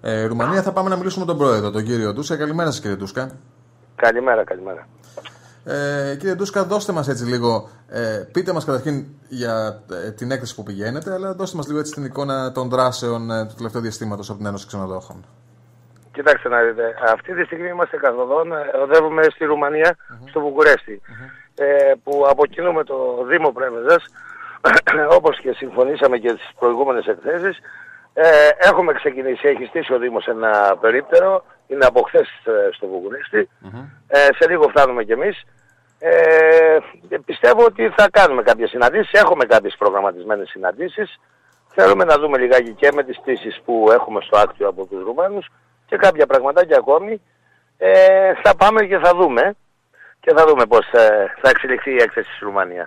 Ρουμανία. Θα πάμε να μιλήσουμε με τον πρόεδρο, τον κύριο Ντούσκα. Καλημέρα σας, κύριε Ντούσκα. Καλημέρα. Κύριε Ντούσκα, δώστε μας έτσι λίγο, πείτε μας καταρχήν για την έκθεση που πηγαίνετε, αλλά δώστε μας λίγο έτσι την εικόνα των δράσεων του τελευταίου διαστήματος από την Ένωση Ξενοδόχων. Κοιτάξτε να δείτε, αυτή τη στιγμή είμαστε καθοδόν, οδεύουμε στη Ρουμανία, στο Βουκουρέστι, που αποκοινούμε το Δήμο Πρέβεζας, όπως και συμφωνήσαμε και στις προηγούμενες εκθέσεις. Έχουμε ξεκινήσει, έχει στήσει ο Δήμος ένα περίπτερο, είναι από χθες στο Βουκουρέστι, σε λίγο φτάνουμε κι εμείς. Πιστεύω ότι θα κάνουμε κάποιες συναντήσεις, έχουμε κάποιες προγραμματισμένες συναντήσεις. Θέλουμε να δούμε λιγάκι και με τις πτήσεις που έχουμε στο Άκτιο από τους Ρουμάνους και κάποια πραγματάκια ακόμη. Θα πάμε και θα δούμε. Και θα δούμε πώς θα εξελιχθεί η έκθεση της Ρουμανίας.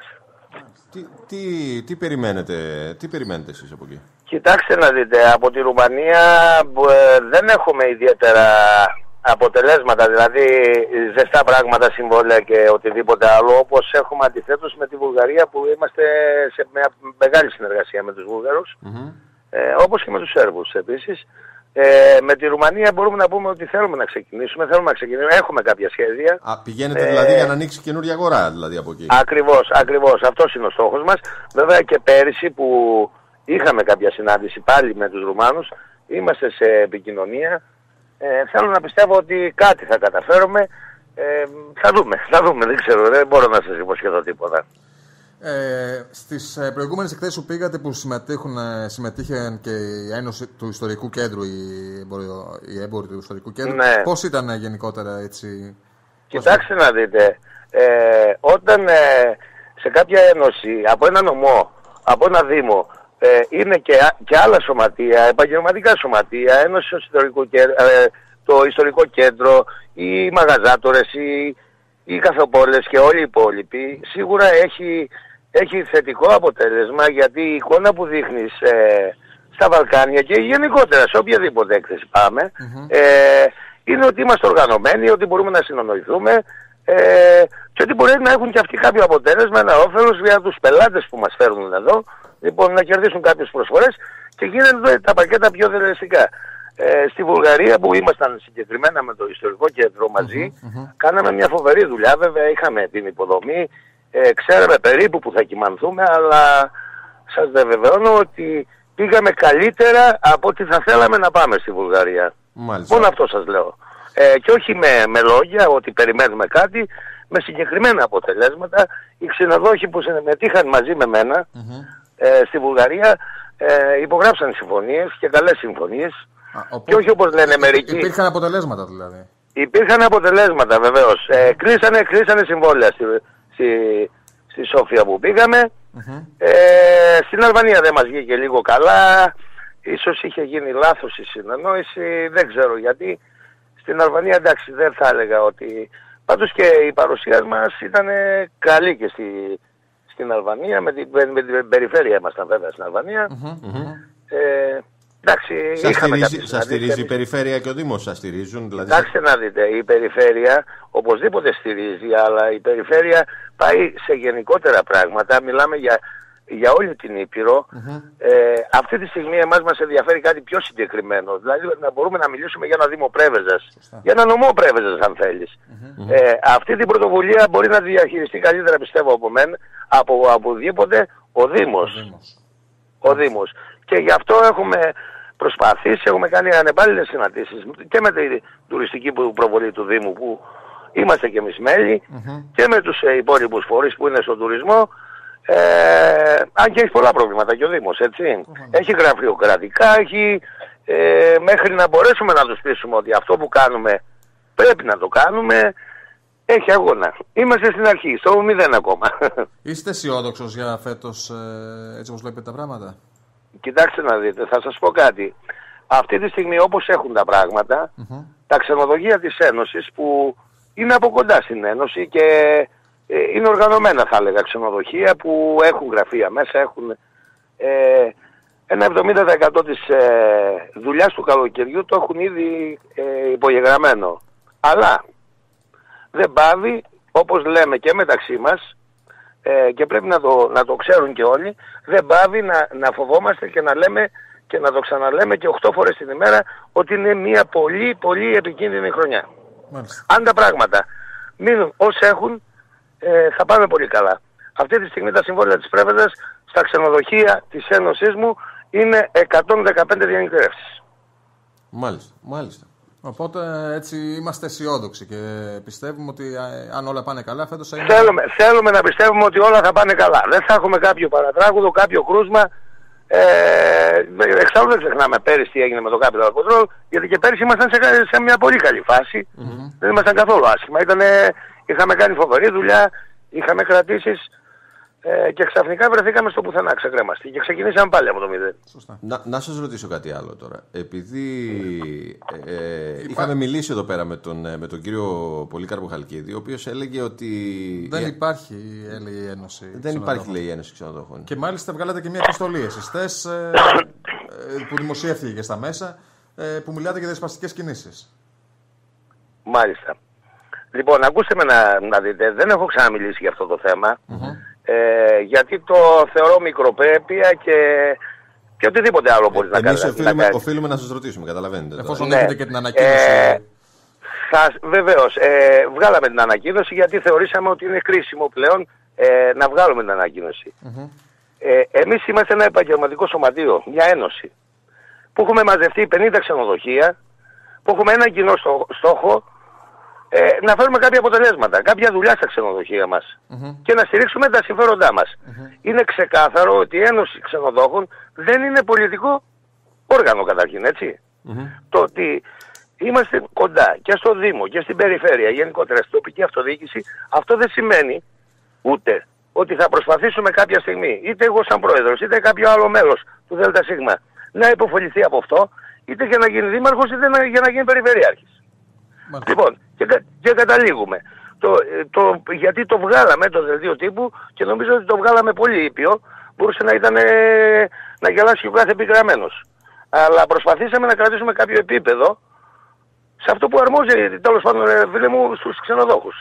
Τι περιμένετε εσείς από εκεί? Κοιτάξτε να δείτε, από τη Ρουμανία δεν έχουμε ιδιαίτερα αποτελέσματα, δηλαδή ζεστά πράγματα, συμβόλαια και οτιδήποτε άλλο, όπως έχουμε αντιθέτως με τη Βουλγαρία που είμαστε σε μια μεγάλη συνεργασία με τους Βούλγαρους, όπως και με τους Σέρβους επίσης. Με τη Ρουμανία μπορούμε να πούμε ότι θέλουμε να ξεκινήσουμε, έχουμε κάποια σχέδια. Πηγαίνετε δηλαδή για να ανοίξει καινούργια αγορά δηλαδή από εκεί? Ακριβώς, αυτός είναι ο στόχος μας. Βέβαια και πέρυσι που είχαμε κάποια συνάντηση πάλι με τους Ρουμάνους, είμαστε σε επικοινωνία. Θέλω να πιστεύω ότι κάτι θα καταφέρουμε. Θα δούμε, δεν ξέρω, δεν μπορώ να σας υποσχεθώ τίποτα. Στις προηγούμενες εκθέσεις που πήγατε που συμμετείχαν και η Ένωση του Ιστορικού Κέντρου, οι έμποροι του Ιστορικού Κέντρου, ναι. Πώς ήταν γενικότερα έτσι? Κοιτάξτε να δείτε, όταν σε κάποια ένωση, από ένα νομό, από ένα δήμο, είναι και άλλα σωματεία, επαγγελματικά σωματεία, Ένωση του Ιστορικού Κέντρου, το Ιστορικό Κέντρο, οι μαγαζάτορες, οι καφεπόλες και όλοι οι υπόλοιποι, σίγουρα έχει θετικό αποτέλεσμα, γιατί η εικόνα που δείχνεις στα Βαλκάνια και γενικότερα σε οποιαδήποτε έκθεση πάμε, είναι ότι είμαστε οργανωμένοι, ότι μπορούμε να συνονοηθούμε και ότι μπορεί να έχουν και αυτοί κάποιο αποτέλεσμα, ένα όφελος για τους πελάτες που μας φέρνουν εδώ, λοιπόν να κερδίσουν κάποιες προσφορές και γίνονται τα πακέτα πιο δελεστικά. Στη Βουλγαρία που ήμασταν συγκεκριμένα με το Ιστορικό Κέντρο μαζί, κάναμε μια φοβερή δουλειά, βέβαια είχαμε την υποδομή, ξέραμε περίπου που θα κοιμανθούμε, αλλά σας βεβαιώνω ότι πήγαμε καλύτερα από ό,τι θα θέλαμε να πάμε στη Βουλγαρία. Μάλιστα. Μόνο αυτό σας λέω. Και όχι με λόγια ότι περιμένουμε κάτι, με συγκεκριμένα αποτελέσματα. Οι ξενοδόχοι που συμμετείχαν μαζί με μένα στη Βουλγαρία υπογράψαν συμφωνίες και καλές συμφωνίες. Και όχι όπως λένε μερικοί. Υπήρχαν αποτελέσματα δηλαδή? Υπήρχαν αποτελέσματα βεβαίως. Κλείσανε συμβόλαια στη Σόφια που πήγαμε. Στην Αλβανία δεν μας βγήκε λίγο καλά. Ίσως είχε γίνει λάθος η συνεννόηση. Δεν ξέρω γιατί. Στην Αλβανία εντάξει δεν θα έλεγα ότι... Πάντως και η παρουσία μας ήταν καλή και στην Αλβανία. Με την περιφέρεια ήμασταν βέβαια στην Αλβανία. Σας στηρίζει η περιφέρεια και ο Δήμος σας στηρίζουν δηλαδή? Κοιτάξτε να δείτε, η περιφέρεια οπωσδήποτε στηρίζει, αλλά η περιφέρεια πάει σε γενικότερα πράγματα. Μιλάμε για όλη την Ήπειρο. Αυτή τη στιγμή εμάς μας ενδιαφέρει κάτι πιο συγκεκριμένο. Δηλαδή να μπορούμε να μιλήσουμε για ένα Δήμο Πρέβεζας, για ένα νομό Πρέβεζας αν θέλεις. Αυτή την πρωτοβουλία μπορεί να διαχειριστεί καλύτερα πιστεύω από οπουδήποτε ο Δήμος. Και γι' αυτό έχουμε προσπαθήσει, έχουμε κάνει ανεπάλληλες συναντήσεις και με την τουριστική προβολή του Δήμου που είμαστε και εμείς μέλη και με τους υπόλοιπους φορείς που είναι στον τουρισμό, αν και έχει πολλά προβλήματα και ο Δήμος, έτσι. Έχει γραφειοκρατικά, μέχρι να μπορέσουμε να τους πείσουμε ότι αυτό που κάνουμε πρέπει να το κάνουμε, έχει αγώνα. Είμαστε στην αρχή, στο 0 ακόμα. Είστε αισιόδοξος για φέτος, έτσι όπως βλέπετε τα πράγματα? Κοιτάξτε να δείτε, θα σας πω κάτι. Αυτή τη στιγμή όπως έχουν τα πράγματα, τα ξενοδοχεία της Ένωσης που είναι από κοντά στην Ένωση και είναι οργανωμένα θα έλεγα ξενοδοχεία που έχουν γραφεία μέσα, έχουν ένα 70% της δουλειάς του καλοκαιριού το έχουν ήδη υπογεγραμμένο. Αλλά δεν πάβει, όπως λέμε και μεταξύ μας, και πρέπει να το ξέρουν και όλοι, δεν πάβει να φοβόμαστε και να λέμε και να το ξαναλέμε και 8 φορές την ημέρα ότι είναι μια πολύ πολύ επικίνδυνη χρονιά. Μάλιστα. Αν τα πράγματα μείνουν όσοι έχουν, θα πάμε πολύ καλά. Αυτή τη στιγμή τα συμβόλαια της Πρέβεζας στα ξενοδοχεία της Ένωσής μου είναι 115 διανυκτερεύσεις. Μάλιστα, μάλιστα. Οπότε έτσι είμαστε αισιόδοξοι και πιστεύουμε ότι αν όλα πάνε καλά φέτος θα είναι... Θέλουμε να πιστεύουμε ότι όλα θα πάνε καλά. Δεν θα έχουμε κάποιο παρατράγουδο, κάποιο κρούσμα. Εξάλλου δεν ξεχνάμε πέρυσι τι έγινε με το Capital Control, γιατί και πέρυσι ήμασταν σε μια πολύ καλή φάση. Δεν ήμασταν καθόλου άσχημα. Είχαμε κάνει φοβερή δουλειά, είχαμε κρατήσεις και ξαφνικά βρεθήκαμε στο πουθενά, ξεκρέμαστοι και ξεκινήσαμε πάλι από το 0. Σωστά. Να σας ρωτήσω κάτι άλλο τώρα. Επειδή είχαμε μιλήσει εδώ πέρα με τον κύριο Πολύκαρπο Χαλκίδη, ο οποίος έλεγε ότι... Δεν υπάρχει, λέει η Ένωση. Δεν υπάρχει, λέει η Ένωση Ξενοδοχών. Και μάλιστα βγάλατε και μια επιστολή εσείς χθες, που δημοσιεύθηκε και στα μέσα, που μιλάτε για διασπαστικές κινήσεις. Μάλιστα. Λοιπόν, ακούστε με να δείτε, δεν έχω ξαναμιλήσει για αυτό το θέμα. Γιατί το θεωρώ μικροπρέπεια και οτιδήποτε άλλο μπορεί να κάνει. Εμείς οφείλουμε να σας ρωτήσουμε, καταλαβαίνετε. Εφόσον έχετε και την ανακοίνωση. Βεβαίως, βγάλαμε την ανακοίνωση γιατί θεωρήσαμε ότι είναι κρίσιμο πλέον να βγάλουμε την ανακοίνωση. Εμείς είμαστε ένα επαγγελματικό σωματείο, μια ένωση, που έχουμε μαζευτεί 50 ξενοδοχεία, που έχουμε ένα κοινό στόχο, να φέρουμε κάποια αποτελέσματα, κάποια δουλειά στα ξενοδοχεία μας και να στηρίξουμε τα συμφέροντά μας. Είναι ξεκάθαρο ότι η Ένωση Ξενοδόχων δεν είναι πολιτικό όργανο καταρχήν, έτσι. Το ότι είμαστε κοντά και στο Δήμο και στην περιφέρεια, γενικότερα στην τοπική αυτοδιοίκηση, αυτό δεν σημαίνει ούτε ότι θα προσπαθήσουμε κάποια στιγμή, είτε εγώ σαν πρόεδρος, είτε κάποιο άλλο μέλος του ΔΣ, να υποφεληθεί από αυτό, είτε για να γίνει δήμαρχος, είτε για να γίνει περιφερειάρχης. Λοιπόν, και καταλήγουμε. Γιατί το βγάλαμε το δελτίο τύπου και νομίζω ότι το βγάλαμε πολύ ήπιο, μπορούσε να ήταν να γελάσει ο κάθε επιγραμμένος. Αλλά προσπαθήσαμε να κρατήσουμε κάποιο επίπεδο σε αυτό που αρμόζει, τέλος πάντων, φίλε μου, στους ξενοδόχους.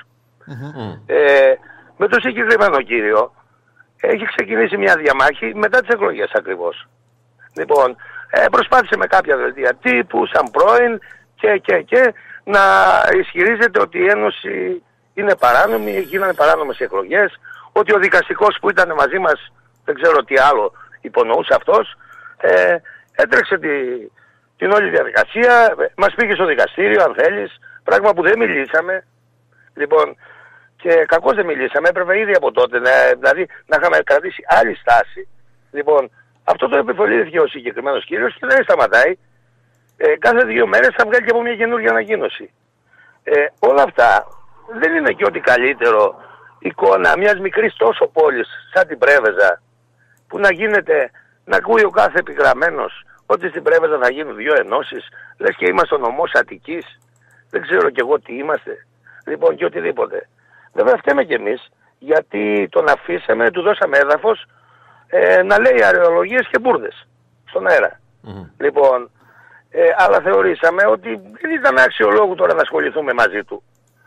Με το συγκεκριμένο κύριο έχει ξεκινήσει μια διαμάχη μετά τις εκλογές ακριβώς. Λοιπόν, προσπάθησε με κάποια δελτία τύπου, σαν πρώην και να ισχυρίζεται ότι η Ένωση είναι παράνομη, γίνανε παράνομες εκλογές, ότι ο δικαστικός που ήταν μαζί μας, δεν ξέρω τι άλλο υπονοούσε αυτός, έτρεξε την όλη διαδικασία, μας πήγε στο δικαστήριο αν θέλεις, πράγμα που δεν μιλήσαμε. Λοιπόν, και κακώς δεν μιλήσαμε, έπρεπε ήδη από τότε, δηλαδή να είχαμε κρατήσει άλλη στάση. Λοιπόν, αυτό το επιβολήθηκε ο συγκεκριμένος κύριος και δεν σταματάει. Κάθε 2 μέρες θα βγάλει και από μια καινούργια ανακοίνωση. Όλα αυτά δεν είναι και ό,τι καλύτερο εικόνα μιας μικρής τόσο πόλης σαν την Πρέβεζα, που να γίνεται, να ακούει ο κάθε επιγραμμένος ότι στην Πρέβεζα θα γίνουν 2 ενώσεις, λες και είμαστε ο νομός Αττικής, δεν ξέρω κι εγώ τι είμαστε, λοιπόν και οτιδήποτε. Βέβαια φταίμε κι εμείς, γιατί τον αφήσαμε, του δώσαμε έδαφος να λέει αραιολογίες και μπουρδες στον αέρα. Λοιπόν, αλλά θεωρήσαμε ότι δεν ήταν αξιολόγου τώρα να ασχοληθούμε μαζί του.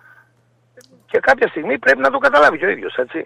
Και κάποια στιγμή πρέπει να το καταλάβει και ο ίδιος, έτσι.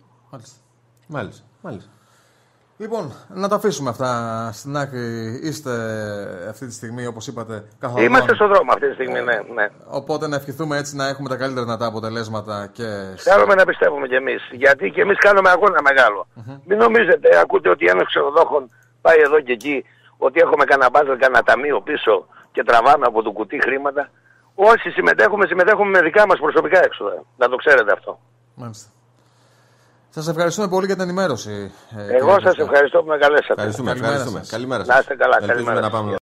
Μάλιστα. Λοιπόν, να τα αφήσουμε αυτά στην άκρη. Είστε αυτή τη στιγμή, όπως είπατε, καθόλου. Είμαστε στον δρόμο αυτή τη στιγμή, ναι. Οπότε να ευχηθούμε έτσι να έχουμε τα καλύτερα δυνατά αποτελέσματα και... Θέλουμε να πιστεύουμε κι εμείς, γιατί και εμείς κάνουμε αγώνα μεγάλο. Μην νομίζετε, ακούτε ότι ένας ξενοδόχων πάει εδώ και εκεί, ότι έχουμε κανένα μπάζελ, κανένα ταμείο πίσω και τραβάμε από το κουτί χρήματα. Όσοι συμμετέχουμε με δικά μας προσωπικά έξοδα. Να το ξέρετε αυτό. Μάλιστα. Σας ευχαριστούμε πολύ για την ενημέρωση. Εγώ σας ευχαριστώ που με καλέσατε. Ευχαριστούμε. Καλημέρα σας. Να είστε καλά. Καλημέρα.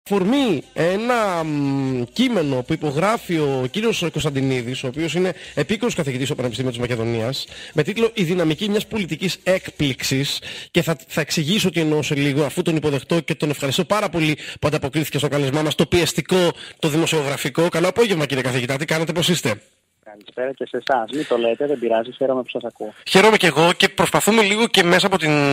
Φορμή ένα κείμενο που υπογράφει ο κύριος Κωνσταντινίδης, ο οποίος είναι επίκουρος καθηγητής στο Πανεπιστήμιο της Μακεδονίας, με τίτλο «Η δυναμική μιας πολιτικής έκπληξης», και θα εξηγήσω τι εννοώ σε λίγο, αφού τον υποδεχτώ και τον ευχαριστώ πάρα πολύ που ανταποκρίθηκε στο καλεσμά μας, το πιεστικό, το δημοσιογραφικό. Καλό απόγευμα, κύριε καθηγητά, τι κάνετε, πώς είστε? Καλησπέρα και σε εσάς. Μην το λέτε, δεν πειράζει, χαίρομαι που σας ακούω. Χαίρομαι και εγώ, και προσπαθούμε λίγο και μέσα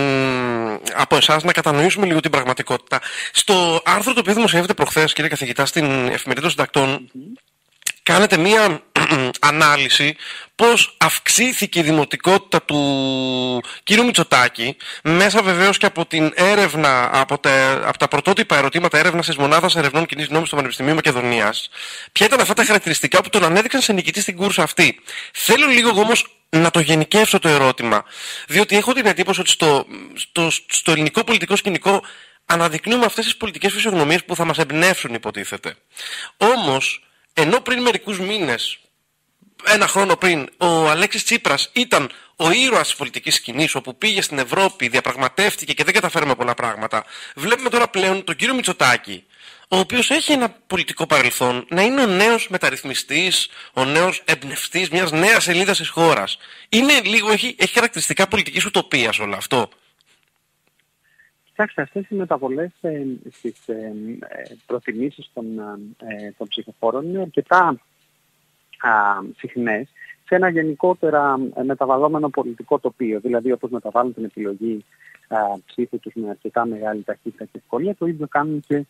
από εσάς να κατανοήσουμε λίγο την πραγματικότητα. Στο άρθρο το οποίο δημοσιεύεται προχθές, κύριε καθηγητά, στην Εφημερίδα των Συντακτών, κάνετε μία ανάλυση πώς αυξήθηκε η δημοτικότητα του κύριου Μητσοτάκη, μέσα βεβαίως και από την έρευνα, από τα πρωτότυπα ερωτήματα έρευνας της Μονάδας Ερευνών Κοινής Νόμης του Πανεπιστημίου Μακεδονίας. Ποια ήταν αυτά τα χαρακτηριστικά που τον ανέδειξαν σε νικητή στην κούρσα αυτή? Θέλω λίγο όμως να το γενικεύσω το ερώτημα, διότι έχω την εντύπωση ότι στο ελληνικό πολιτικό σκηνικό αναδεικνύουμε αυτές τις πολιτικές φυσιογνωμίες που θα μας εμπνεύσουν, υποτίθεται. Όμως, ενώ πριν μερικούς μήνες, ένα χρόνο πριν, ο Αλέξης Τσίπρας ήταν ο ήρωας της πολιτικής σκηνής, όπου πήγε στην Ευρώπη, διαπραγματεύτηκε και δεν καταφέρουμε πολλά πράγματα, βλέπουμε τώρα πλέον τον κύριο Μητσοτάκη, ο οποίος έχει ένα πολιτικό παρελθόν, να είναι ο νέος μεταρρυθμιστής, ο νέος εμπνευστής μιας νέας σελίδας της χώρας. Είναι λίγο, έχει χαρακτηριστικά πολιτικής ουτοπίας όλο αυτό. Κοιτάξτε, αυτές οι μεταβολές στις προτιμήσεις των ψηφοφόρων είναι αρκετά συχνές σε ένα γενικότερα μεταβαλλόμενο πολιτικό τοπίο. Δηλαδή, όπως μεταβάλλουν την επιλογή ψήφου τους με αρκετά μεγάλη ταχύτητα και ευκολία, το ίδιο κάνουν και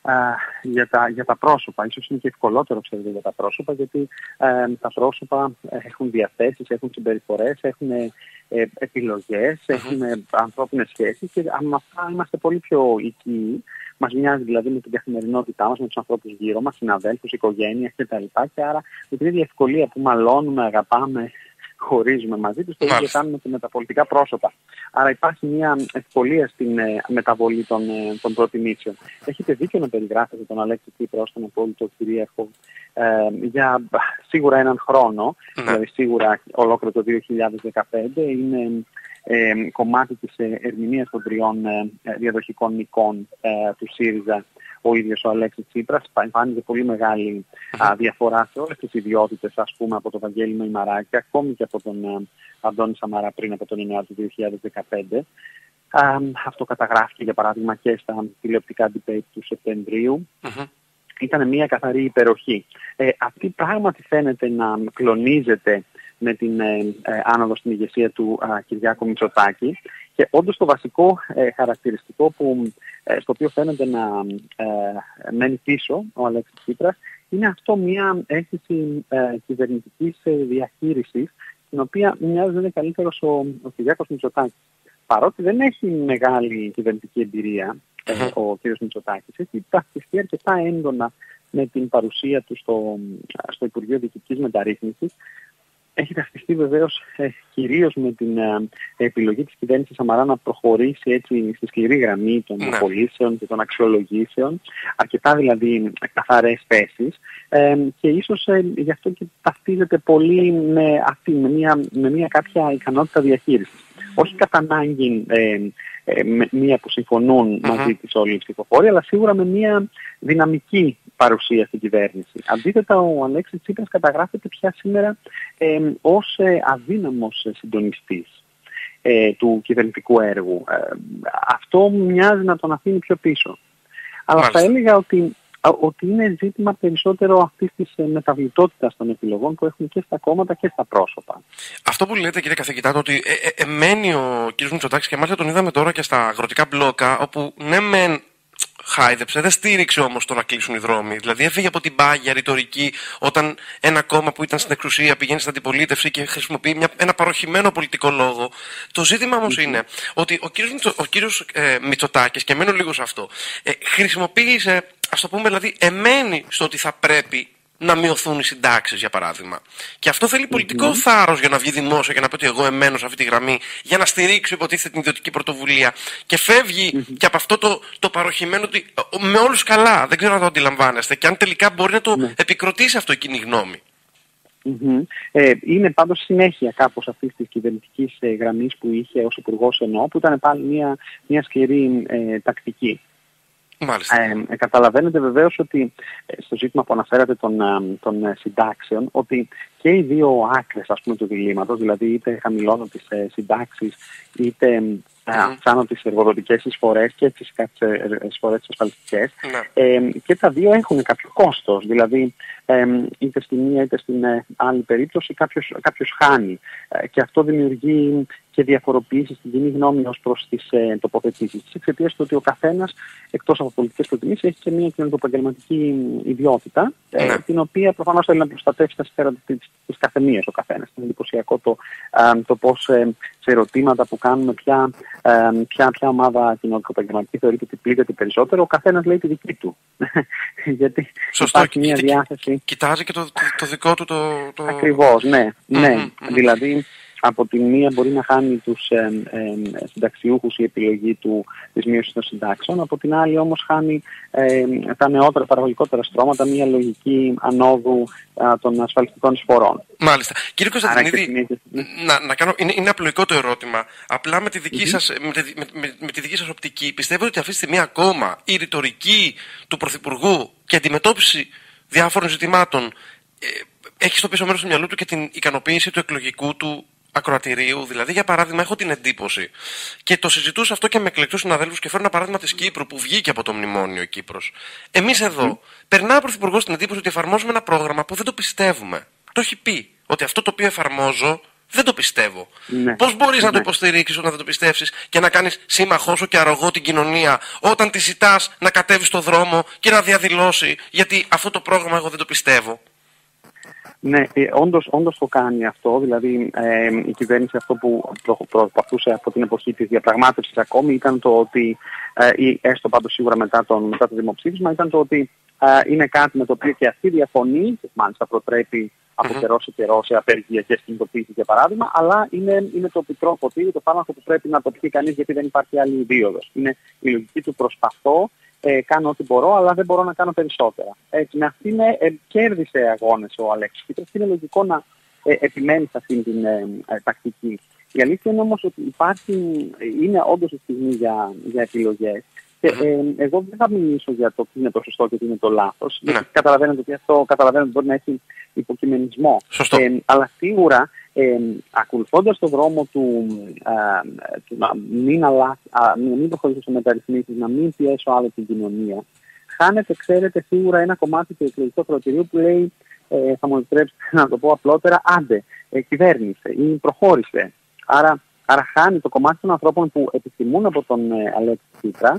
για τα πρόσωπα. Ίσως είναι και ευκολότερο, ξέρετε, για τα πρόσωπα, γιατί τα πρόσωπα έχουν διαθέσεις, έχουν συμπεριφορές, έχουν επιλογές, έχουν ανθρώπινες σχέσεις, και με αυτά είμαστε πολύ πιο οικοί. Μας μοιάζει δηλαδή με την καθημερινότητά μας, με τους ανθρώπους γύρω μας, συναδέλφους, οικογένειες κτλ. Και άρα με την ίδια ευκολία που μαλώνουμε, αγαπάμε, χωρίζουμε μαζί τους, το ίδιο κάνουμε και με τα πολιτικά πρόσωπα. Άρα υπάρχει μια ευκολία στην μεταβολή των προτιμήσεων. Έχετε δίκιο να περιγράφετε τον Αλέξη Τσίπρα ως τον απόλυτο κυρίαρχο για σίγουρα έναν χρόνο, δηλαδή σίγουρα ολόκληρο το 2015, είναι κομμάτι της ερμηνείας των τριών διαδοχικών νικών του ΣΥΡΙΖΑ. Ο ίδιος ο Αλέξης Τσίπρας εμφάνιζε πολύ μεγάλη διαφορά σε όλες τις ιδιότητες, ας πούμε, από τον Βαγγέλη Μεϊμαράκη, ακόμη και από τον Αντώνη Σαμαρά πριν από τον Ιανουάριο του 2015. Αυτό καταγράφηκε, για παράδειγμα, και στα τηλεοπτικά debate του Σεπτεμβρίου. Ήταν μια καθαρή υπεροχή. Αυτή πράγματι φαίνεται να κλονίζεται με την άνοδο στην ηγεσία του Κυριάκου Μητσοτάκη, και όντως το βασικό χαρακτηριστικό στο οποίο φαίνεται να μένει πίσω ο Αλέξης Τσίπρας είναι αυτό, μια αίσθηση κυβερνητικής διαχείρισης, την οποία μοιάζει να είναι καλύτερος ο Κυριάκος Μητσοτάκης. Παρότι δεν έχει μεγάλη κυβερνητική εμπειρία ο κ. Μητσοτάκης, έχει ταυτιστεί αρκετά έντονα με την παρουσία του στο Υπουργείο Διοικητικής Μεταρρύθμισης. Έχει ταυτιστεί βεβαίως κυρίως με την επιλογή της κυβέρνησης Σαμαρά να προχωρήσει έτσι στη σκληρή γραμμή των απολύσεων και των αξιολογήσεων, αρκετά δηλαδή καθαρές θέσεις, και ίσως γι' αυτό και ταυτίζεται πολύ με μια κάποια ικανότητα διαχείρισης. Όχι κατά ανάγκη μία που συμφωνούν μαζί της όλοι οι ψηφοφόροι, αλλά σίγουρα με μία δυναμική παρουσία στην κυβέρνηση. Αντίθετα, ο Αλέξης Τσίπρας καταγράφεται πια σήμερα ως αδύναμος συντονιστής του κυβερνητικού έργου. Αυτό μοιάζει να τον αφήνει πιο πίσω. Αλλά θα έλεγα ότι είναι ζήτημα περισσότερο αυτής της μεταβλητότητας των επιλογών που έχουν και στα κόμματα και στα πρόσωπα. Αυτό που λέτε, κύριε καθηγητά, το ότι μένει ο κ. Μητσοτάκης, και μάλιστα τον είδαμε τώρα και στα αγροτικά μπλόκα, όπου ναι μεν χάιδεψε, δεν στήριξε όμως το να κλείσουν οι δρόμοι. Δηλαδή έφυγε από την πάγια ρητορική όταν ένα κόμμα που ήταν στην εξουσία πηγαίνει στην αντιπολίτευση και χρησιμοποιεί ένα παροχημένο πολιτικό λόγο. Το ζήτημα όμως είναι ότι ο κύριος Μητσοτάκης, και μένω λίγο σε αυτό, χρησιμοποίησε, ας το πούμε, δηλαδή εμένει στο ότι θα πρέπει να μειωθούν οι συντάξεις, για παράδειγμα. Και αυτό θέλει πολιτικό θάρρος για να βγει δημόσια και να πει ότι εγώ εμένω σε αυτή τη γραμμή, για να στηρίξει υποτίθεται την ιδιωτική πρωτοβουλία. Και φεύγει και από αυτό το παροχημένο ότι με όλους καλά. Δεν ξέρω αν το αντιλαμβάνεστε. Και αν τελικά μπορεί να το επικροτήσει αυτό η κοινή γνώμη. Είναι πάντως συνέχεια κάπως αυτής της κυβερνητικής γραμμής που είχε ως υπουργός, που ήταν πάλι μια σκληρή τακτική. Καταλαβαίνετε βεβαίως ότι στο ζήτημα που αναφέρατε των συντάξεων, ότι και οι δύο άκρες, ας πούμε, του διλήμματος, δηλαδή είτε χαμηλώνω τις συντάξεις, είτε αυξάνω τις εργοδοτικές εισφορές και φυσικά τις εισφορές τις ασφαλιστικές, και τα δύο έχουν κάποιο κόστος. Δηλαδή, είτε στη μία είτε στην άλλη περίπτωση κάποιος χάνει. Και αυτό δημιουργεί και διαφοροποιήσεις στην κοινή γνώμη ως προς τις τοποθετήσεις. Εξαιτίας του ότι ο καθένας, εκτός από πολιτικές προτιμήσεις, έχει και μια κοινωνικοπαγγελματική ιδιότητα, την οποία προφανώς θέλει να προστατεύσει τα συμφέροντα της καθεμίας ο καθένας. Είναι εντυπωσιακό το πώς σε ερωτήματα που κάνουμε ποια ομάδα κοινωνικοπαγγελματική θεωρείται ότι πλήττεται περισσότερο, ο καθένας λέει τη δική του. Γιατί υπάρχει μια διάθεση. Κοιτάζει και το δικό του το... Ακριβώς, ναι. Δηλαδή, από τη μία μπορεί να χάνει τους συνταξιούχους η επιλογή της μείωσης των συντάξεων, από την άλλη όμως χάνει τα νεότερα παραγωγικότερα στρώματα, μια λογική ανόδου των ασφαλιστικών εισφορών. Μάλιστα. Κύριε Κωνσταντινίδη, να κάνω, είναι απλοϊκό το ερώτημα. Απλά με τη δική σας, με τη δική σας οπτική, πιστεύετε ότι αυτή τη στιγμή ακόμα η ρητορική του Πρωθυπουργού και αντιμετώπιση διάφορων ζητημάτων έχει στο πίσω μέρος του μυαλού του και την ικανοποίηση του εκλογικού του ακροατηρίου? Δηλαδή, για παράδειγμα, έχω την εντύπωση, και το συζητούσα αυτό και με εκλεκτούς συναδέλφους, και φέρω ένα παράδειγμα της Κύπρου που βγήκε από το μνημόνιο η Κύπρος. Εμείς εδώ περνάει ο Πρωθυπουργός την εντύπωση ότι εφαρμόζουμε ένα πρόγραμμα που δεν το πιστεύουμε. Το έχει πει ότι αυτό το οποίο εφαρμόζω δεν το πιστεύω. Πώς μπορείς να το υποστηρίξεις όταν δεν το πιστεύσεις και να κάνεις σύμμαχό σου και αρρωγό την κοινωνία όταν τη ζητάς να κατέβει στο δρόμο και να διαδηλώσει γιατί αυτό το πρόγραμμα εγώ δεν το πιστεύω? Ναι, όντως το κάνει αυτό. Δηλαδή η κυβέρνηση αυτό που προσπαθούσε από την εποχή της διαπραγμάτευσης ακόμη ήταν το ότι, ή έστω πάντως σίγουρα μετά το δημοψήφισμα, ήταν το ότι είναι κάτι με το οποίο και αυτή διαφωνεί, και μάλιστα προτρέπει από καιρό σε καιρό σε απεργιακές κινητοποίησεις για παράδειγμα, αλλά είναι το πικρό ποτήρι, το φάρμακο που πρέπει να το πιει κανείς γιατί δεν υπάρχει άλλη δίωδος. Είναι η λογική του προσπαθώ, κάνω ό,τι μπορώ, αλλά δεν μπορώ να κάνω περισσότερα. Έτσι, με αυτήν κέρδισε αγώνες ο Αλέξης Τσίπρας και είναι λογικό να επιμένει σε αυτήν την τακτική. Η αλήθεια είναι όμως ότι είναι όντως η στιγμή για επιλογές. Και εγώ δεν θα μιλήσω για το τι είναι το σωστό και τι είναι το λάθος. Γιατί καταλαβαίνετε ότι αυτό μπορεί να έχει υποκειμενισμό. Αλλά σίγουρα ακολουθώντας το δρόμο του να μην προχωρήσω σε μεταρρυθμίσεις, να μην πιέσω άλλο την κοινωνία, χάνεται, ξέρετε, σίγουρα ένα κομμάτι του εκλογικού ακροατηρίου που λέει, θα μου επιτρέψετε να το πω απλότερα, άντε, κυβέρνησε ή προχώρησε. Άρα χάνει το κομμάτι των ανθρώπων που επιθυμούν από τον Αλέξη Τσίπρα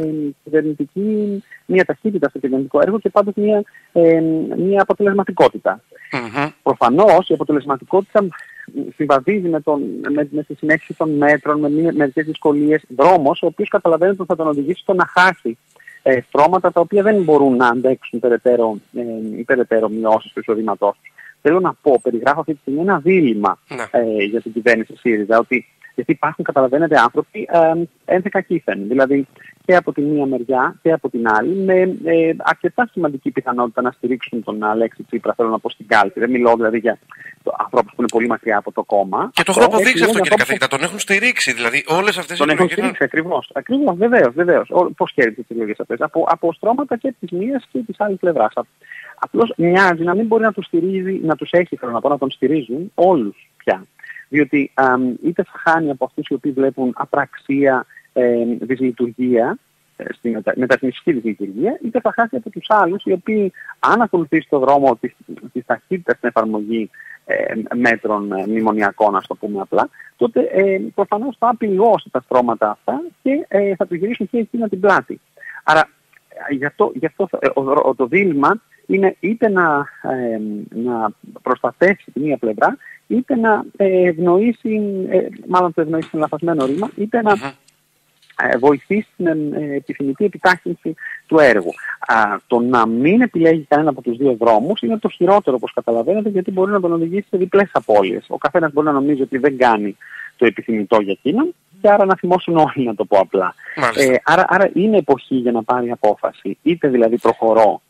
μια ταχύτητα στο κυβερνητικό έργο και πάντως μια αποτελεσματικότητα. Προφανώς η αποτελεσματικότητα συμβαδίζει με τη συνέχιση των μέτρων, με μερικές δυσκολίες, δρόμος ο οποίος καταλαβαίνετε ότι θα τον οδηγήσει στο να χάσει στρώματα τα οποία δεν μπορούν να αντέξουν περαιτέρω μειώσεις του εισοδήματός τους. Θέλω να πω, περιγράφω αυτή τη στιγμή ένα δίλημμα για την κυβέρνηση ΣΥΡΙΖΑ, γιατί υπάρχουν, καταλαβαίνετε, άνθρωποι ένθεκα κήθεν. Δηλαδή και από τη μία μεριά και από την άλλη, με αρκετά σημαντική πιθανότητα να στηρίξουν τον Αλέξη Τσίπρα, θέλω να πω, στην κάλπη. Δεν μιλώ δηλαδή για ανθρώπους που είναι πολύ μακριά από το κόμμα. Και το έχουν αποδείξει αυτό, κύριε καθηγητά, τον έχουν στηρίξει. Δηλαδή όλες αυτές οι επιλογές. Τον έχουν στηρίξει, ακριβώς, βεβαίως. Πώς κέρδισε τις επιλογές αυτές? Από στρώματα και της μίας και της άλλης πλευράς. Απλώς μοιάζει να μην μπορεί να τους στηρίζει, να τους έχει, θέλω να πω, να τον στηρίζουν όλους πια. Διότι είτε θα χάνει από αυτούς οι οποίοι βλέπουν απραξία, δυσλειτουργία, στη μεταρρυθμιστική δυσλειτουργία, είτε θα χάσει από τους άλλους οι οποίοι, αν ακολουθήσει το δρόμο της ταχύτητας στην εφαρμογή μέτρων μνημονιακών, να το πούμε απλά, τότε προφανώς θα απειλώσει τα στρώματα αυτά και θα του γυρίσουν και εκείνα την πλάτη. Άρα γι' αυτό το δίλημμα είναι είτε να προστατεύσει τη μία πλευρά, είτε να ευνοήσει, μάλλον το ευνοήσει είναι λαθασμένο ρήμα, είτε να βοηθήσει την επιθυμητή επιτάχυνση του έργου. Το να μην επιλέγει κανένα από τους δύο δρόμους είναι το χειρότερο, όπως καταλαβαίνετε, γιατί μπορεί να τον οδηγήσει σε διπλές απώλειες. Ο καθένας μπορεί να νομίζει ότι δεν κάνει το επιθυμητό για εκείνον και άρα να θυμώσουν όλοι, να το πω απλά. Άρα είναι εποχή για να πάρει απόφαση. Είτε δηλαδή προχωρώ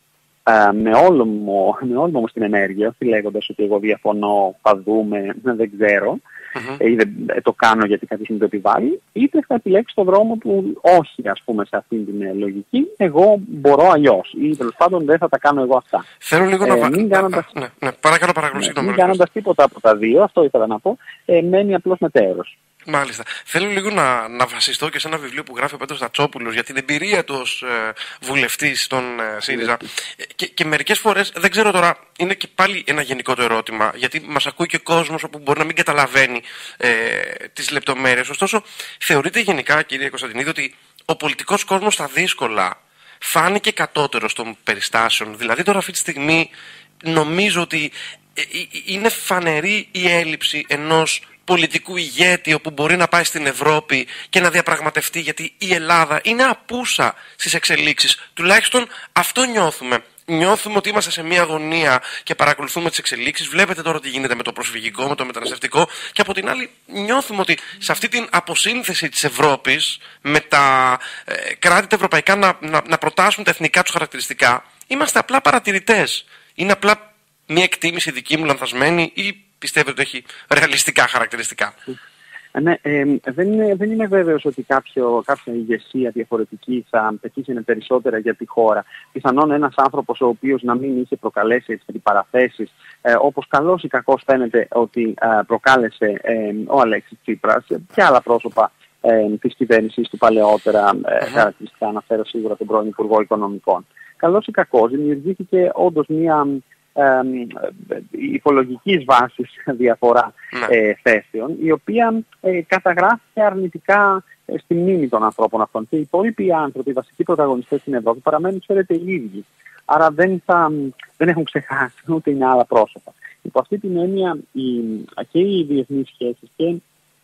με όλο μου την ενέργεια, όχι λέγοντας ότι εγώ διαφωνώ, θα δούμε, δεν ξέρω, ή δεν το κάνω γιατί κάποιος μου το επιβάλλει, είτε θα επιλέξει τον δρόμο που όχι, ας πούμε, σε αυτήν την λογική, εγώ μπορώ αλλιώς, ή τέλος πάντων δεν θα τα κάνω εγώ αυτά. Θέλω λίγο να μην κάνοντας τίποτα από τα δύο, αυτό ήθελα να πω, μένει απλώς μετέωρος. Μάλιστα. Θέλω λίγο να βασιστώ και σε ένα βιβλίο που γράφει ο Πέτρος Στατσόπουλος για την εμπειρία του ως βουλευτής των ΣΥΡΙΖΑ. Και μερικές φορές, δεν ξέρω τώρα, είναι και πάλι ένα γενικό το ερώτημα, γιατί μας ακούει και κόσμος που μπορεί να μην καταλαβαίνει τις λεπτομέρειες. Ωστόσο, θεωρείται γενικά, κύριε Κωνσταντινίδη, ότι ο πολιτικός κόσμος στα δύσκολα φάνηκε κατώτερος των περιστάσεων. Δηλαδή τώρα αυτή τη στιγμή νομίζω ότι είναι φανερή η έλλειψη ενός πολιτικού ηγέτη όπου μπορεί να πάει στην Ευρώπη και να διαπραγματευτεί, γιατί η Ελλάδα είναι απούσα στις εξελίξεις. Τουλάχιστον αυτό νιώθουμε. Νιώθουμε ότι είμαστε σε μια αγωνία και παρακολουθούμε τις εξελίξεις. Βλέπετε τώρα τι γίνεται με το προσφυγικό, με το μεταναστευτικό. Και από την άλλη νιώθουμε ότι σε αυτή την αποσύνθεση της Ευρώπης με τα κράτη τα ευρωπαϊκά να προτάσουν τα εθνικά τους χαρακτηριστικά, είμαστε απλά παρατηρητές. Είναι απλά μια εκτίμηση δική μου λανθασμένη, ή πιστεύετε ότι έχει ρεαλιστικά χαρακτηριστικά? Ναι, δεν είμαι βέβαιος ότι κάποια ηγεσία διαφορετική θα πετύχει περισσότερα για τη χώρα. Πιθανόν ένας άνθρωπος ο οποίος να μην είχε προκαλέσει αντιπαραθέσεις, όπως καλώς ή κακώς φαίνεται ότι προκάλεσε ο Αλέξης Τσίπρας και άλλα πρόσωπα της κυβέρνησης του παλαιότερα, χαρακτηριστικά αναφέρω σίγουρα τον πρώην Υπουργό Οικονομικών. Καλώς ή κακώς δημιουργήθηκε όντως μια υπολογικής βάσης διαφορά θέσεων, η οποία καταγράφηκε αρνητικά στη μνήμη των ανθρώπων αυτών. Και οι υπόλοιποι άνθρωποι, οι βασικοί πρωταγωνιστές στην Ευρώπη, παραμένουν, ξέρετε, οι ίδιοι. Άρα δεν έχουν ξεχάσει, ούτε είναι άλλα πρόσωπα. Υπό αυτή την έννοια και οι διεθνείς σχέσεις και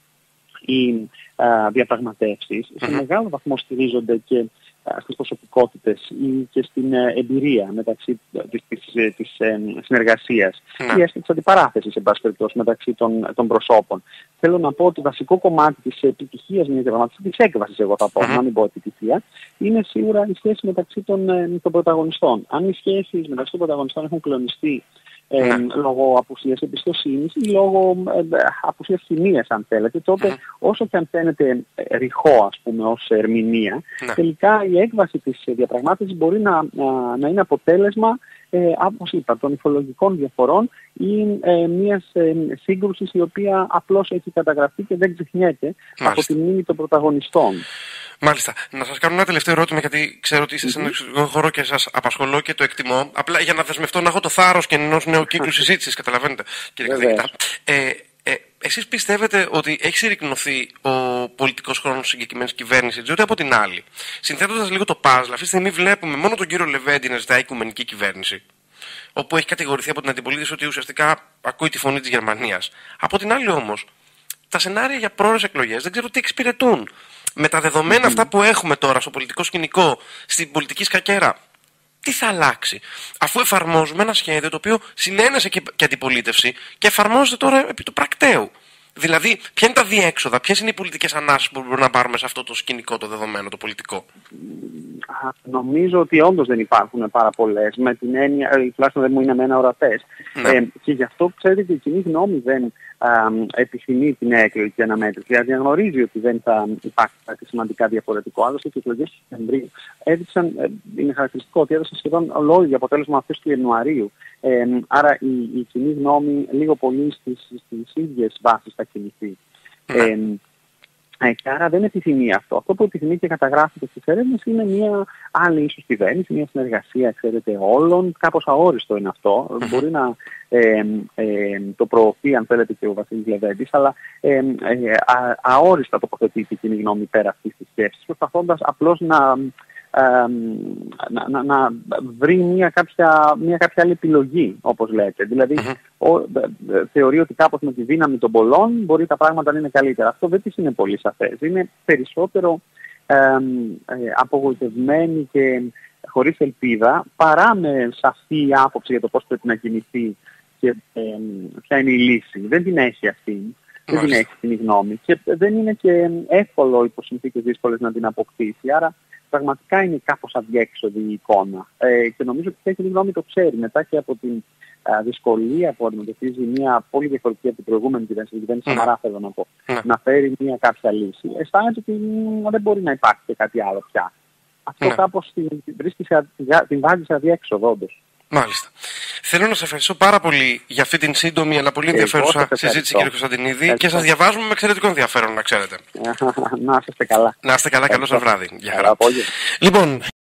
οι διαπραγματεύσεις σε μεγάλο βαθμό στηρίζονται και στις προσωπικότητες ή και στην εμπειρία μεταξύ της συνεργασίας ή έστω της αντιπαράθεσης, εν πάση περιπτώσει, μεταξύ των προσώπων. Θέλω να πω ότι βασικό κομμάτι της επιτυχίας μιας διαπραγματεύσης, της έκβασης, εγώ θα πω, να μην πω επιτυχία, είναι σίγουρα η σχέση μεταξύ των πρωταγωνιστών. Αν οι σχέσεις μεταξύ των πρωταγωνιστών έχουν κλονιστεί λόγω απουσίας εμπιστοσύνης ή λόγω απουσίας χημείας, αν θέλετε, τότε όσο και αν φαίνεται ρηχό, ας πούμε, ως ερμηνεία, τελικά η έκβαση της διαπραγμάτευσης μπορεί να είναι αποτέλεσμα, όπως είπα, των ηθολογικών διαφορών ή μιας σύγκρουσης η οποία απλώς έχει καταγραφεί και δεν ξεχνιέται από τη μνήμη των πρωταγωνιστών. Μάλιστα. Να σας κάνω ένα τελευταίο ερώτημα, γιατί ξέρω ότι είστε σε έναν εξωτερικό χώρο και σας απασχολώ και το εκτιμώ. Απλά για να δεσμευτώ να έχω το θάρρος και ενός νέου κύκλου συζήτησης, καταλαβαίνετε, κύριε καθηγητά. Εσείς πιστεύετε ότι έχει συρρικνωθεί ο πολιτικός χρόνος της συγκεκριμένης κυβέρνησης, διότι από την άλλη, συνθέτοντας λίγο το παζλ, αυτή τη στιγμή βλέπουμε μόνο τον κύριο Λεβέντη να ζητάει οικουμενική κυβέρνηση, όπου έχει κατηγορηθεί από την αντιπολίτευση ότι ουσιαστικά ακούει τη φωνή της Γερμανίας. Από την άλλη όμως, τα σενάρια για πρόορες εκλογές δεν ξέρω τι εξυπηρετούν. Με τα δεδομένα αυτά που έχουμε τώρα στο πολιτικό σκηνικό, στην πολιτική σκακέρα, τι θα αλλάξει, αφού εφαρμόζουμε ένα σχέδιο το οποίο συνένεσε και αντιπολίτευση και εφαρμόζεται τώρα επί του πρακτέου? Δηλαδή, ποια είναι τα διέξοδα, ποιες είναι οι πολιτικές ανάσεις που μπορούμε να πάρουμε σε αυτό το σκηνικό, το δεδομένο, το πολιτικό? Νομίζω ότι όντως δεν υπάρχουν πάρα πολλές, με την έννοια, τουλάχιστον δεν μου είναι εμένα ορατές. Και γι' αυτό, ξέρετε, και η κοινή γνώμη δεν επιθυμεί την εκλογική αναμέτρηση. Δηλαδή, αναγνωρίζει ότι δεν θα υπάρχει κάτι σημαντικά διαφορετικό. Άλλωστε, οι εκλογές του Σεπτεμβρίου έδειξαν, είναι χαρακτηριστικό ότι έδωσαν σχεδόν ολόιδιο αποτέλεσμα αυτές του Ιανουαρίου. Άρα, η κοινή γνώμη λίγο πολύ στις ίδιες βάσεις θα κινηθεί. Και άρα δεν επιθυμεί αυτό. Αυτό που επιθυμεί και καταγράφεται στις έρευνες είναι μια άλλη ίσως κυβέρνηση, μια συνεργασία, ξέρετε, όλων. Κάπως αόριστο είναι αυτό. Μπορεί να το προωθεί, αν θέλετε, και ο Βασίλης Λεβέντης, αλλά αόριστα τοποθετείται η κοινή γνώμη πέρα αυτής της σκέψης, προσπαθώντας απλώς να βρει μια κάποια άλλη επιλογή, όπως λέτε. Δηλαδή, θεωρεί ότι κάπως με τη δύναμη των πολλών μπορεί τα πράγματα να είναι καλύτερα. Αυτό δεν της είναι πολύ σαφές. Είναι περισσότερο απογοητευμένη και χωρίς ελπίδα, παρά με σαφή άποψη για το πώς πρέπει να κινηθεί και ποια είναι η λύση. Δεν την έχει αυτή. Δεν την έχει την γνώμη. Και δεν είναι και εύκολο υπό συνθήκες δύσκολες να την αποκτήσει. Άρα πραγματικά είναι κάπως αδιέξοδη η εικόνα. Και νομίζω ότι η κοινή γνώμη το ξέρει μετά και από την δυσκολία που αντιμετωπίζει μια πολύ διαφορετική από την προηγούμενη κυβέρνηση Σαμαρά, θέλω να πω, να φέρει μια κάποια λύση. Αισθάνεται ότι δεν μπορεί να υπάρχει και κάτι άλλο πια. Αυτό κάπως την βάζει σε αδιέξοδο, όντως. Μάλιστα. Θέλω να σας ευχαριστώ πάρα πολύ για αυτή την σύντομη αλλά πολύ ενδιαφέρουσα συζήτηση, κύριε Κωνσταντινίδη, και σας διαβάζουμε με εξαιρετικό ενδιαφέρον, να ξέρετε. Να είστε καλά. Να είστε καλά, καλό σας βράδυ. Γεια χαρά. Λοιπόν.